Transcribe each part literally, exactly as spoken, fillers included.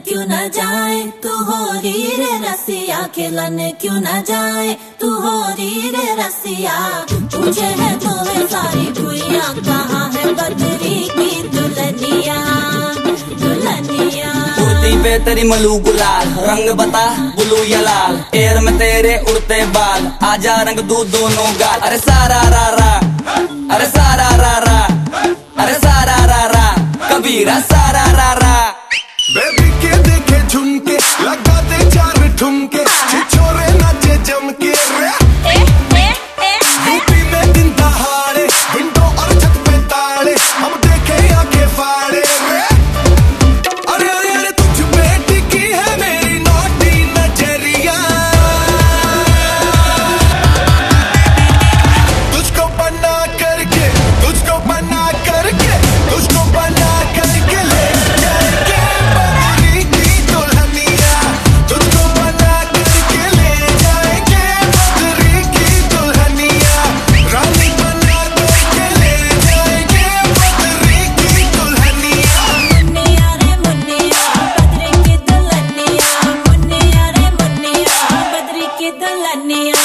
क्यों न जाए तू हो री रे रसिया, खेलन क्यों न जाए तू हो री रे रसिया। पूछे है तुम्हें सारी दुनिया कहाँ है बदरी की दुल्हनिया दुल्हनिया। कुर्ती पे तेरी मलू गुलाल, रंग बता ब्लू या लाल, एयर में तेरे उड़ते बाल, आजा रंग दू दोनों गाल। अरे सारा रा रा, अरे सारा रा रा, अरे सारा रा रा, कबीरा सारा रा रा। बेबी के देखे झुमके, लगा दे चार ठुमके, छोरे नाचे जम के रे। यूपी में दिन दहाड़े, विंडो और छत पे ताड़े, हम देखे आंखें फाड़े रे। अरे अरे अरे तुझ पे टिकी है मेरी नौटी नजरिया, तुझको बना करके, तुझको बना करके, तुझको बना करके ले जाएंगे बदरी की दुल्हनिया, तुझको बना करके ले जाएंगे बदरी की दुल्हनिया, रानी बना करके ले जाएंगे बदरी की दुल्हनिया। मुन्निया रे मुन्निया बदरी की दुल्हनिया, मुन्निया रे मुन्निया बदरी की दुल्हनिया।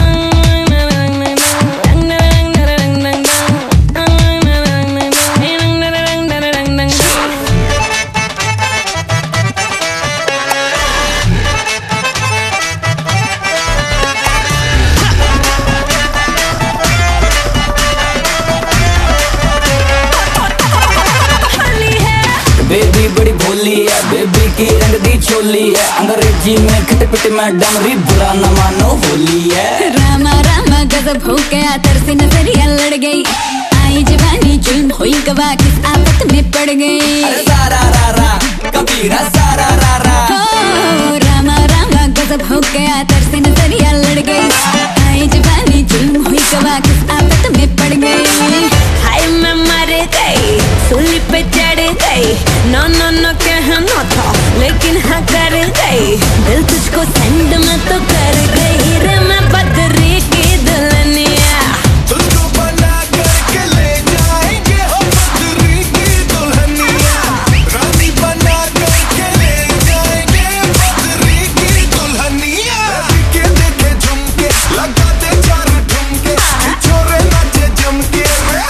बेबी बड़ी भोली है, बेबी की रंग दी चोली है, अंग्रेजी में खटपट मैडम री बुरा न मानो होली है। रामा रामा गजब हो गया, तरसी नजरिया लड़ गई, आई जवानी जुल्म हुई गवा, किस आफत में पड़ गई। अरे सारा रा रा, कबीरा सारा रा रा। हो रामा रामा गजब हो गया, तरसी नजरिया लड़ गई, आई जवानी जुल्म हुई गवा, किस आफत में पड़ गई। हाय मैं मर गई, सूली पे चढ़ गई, नो नो नो कहना था लेकिन हाँ कर गई, दिल तुझको सेंड में तो कर गई रे मैं बदरी की दुल्हनिया। तुझको बना करके ले जाएंगे हम बदरी की दुल्हनिया, रानी बना करके ले जाएंगे बदरी की दुल्हनिया। बेबी के देखे झुमके, लगा दे चार ठुमके, छोरे नाचे जम के रे।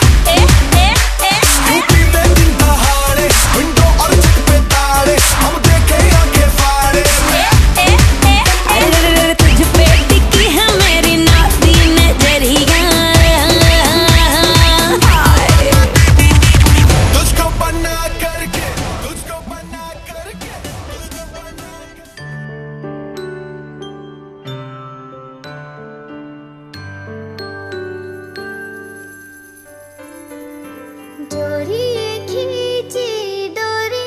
यूपी में दिन दहाड़े, विंडो और छत पे ताड़े, हम देखे आंखें फाड़े रे। अरे तुझ पे टिकी है मेरी नाती नजरिया, तुझको बना करके, तुझको बना करके, तुझको बना करके। डोरी खींची डोरी,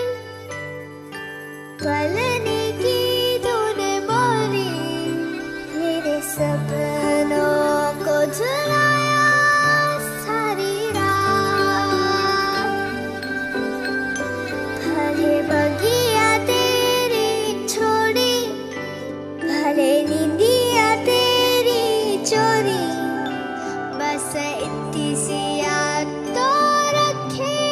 पलने की तूने बोली, मेरे सपनों को झुलाया सारी रात। भले बगिया तेरी छोड़ी, भले नींदिया तेरी चोरी, बस इतनी सी याद तो रखे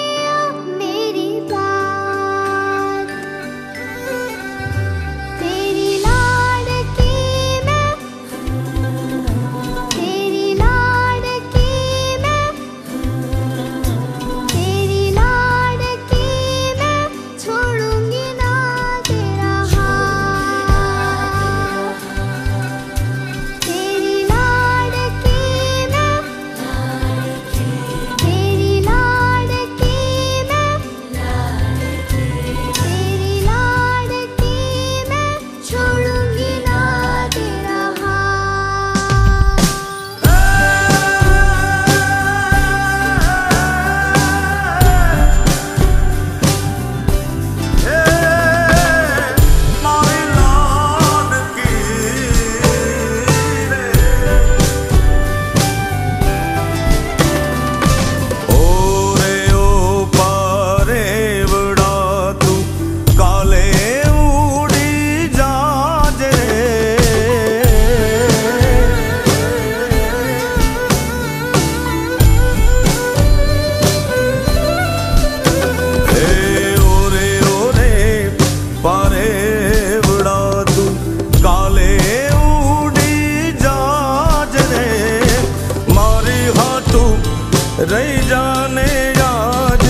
रही जाने आज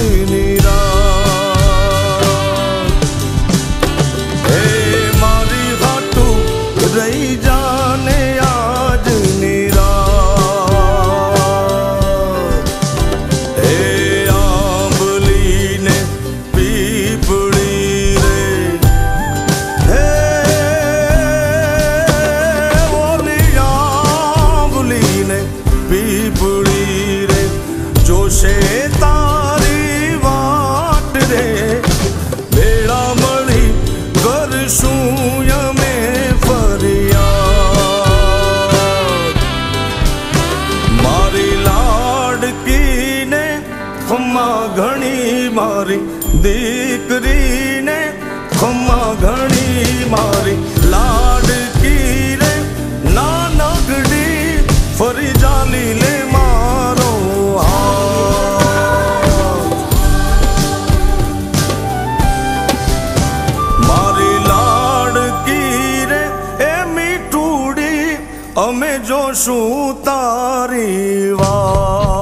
निराश। हे मारी खाटू रही जाने आज निराश। हे आंबली ने पीपड़ी रे, हे बोली आंबली ने पीपड़ी रे, जोशे तारी वाट रे, बेड़ा मળી करशूं यमे फरियाद। मारी लाडकी ने खम्मा घणी, मारी दीकरी ने खम्मा घणी, मारी लाडकी रे नानकड़ी फरी जाली ले मारो हाथ। मारी लाडकी रे ए मीठूड़ी अमे जोशू तारी वात।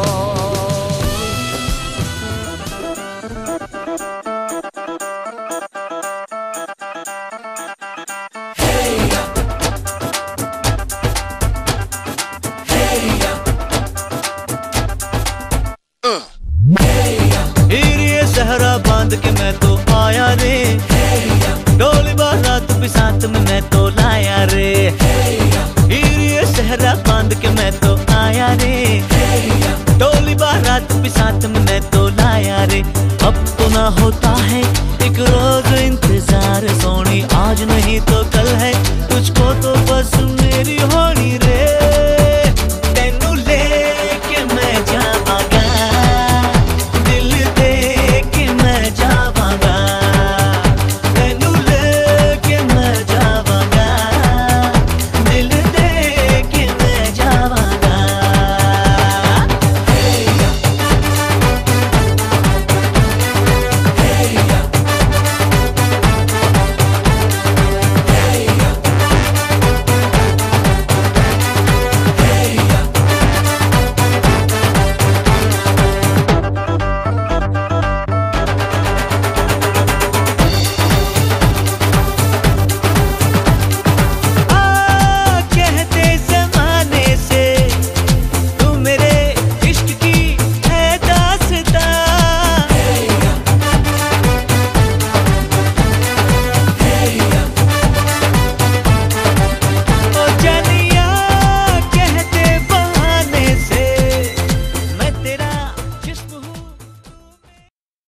हीरे सहरा बांध के मैं तो आया रे, डोली बारात भी साथ में मैं तो लाया रे। हीरे सहरा बांध के मैं तो आया रे, डोली बारात भी साथ में मैं तो लाया रे। अब तो ना होता है एक रोज इंतजार सोनी, आज नहीं तो कल है तुझको तो बस मेरी होनी।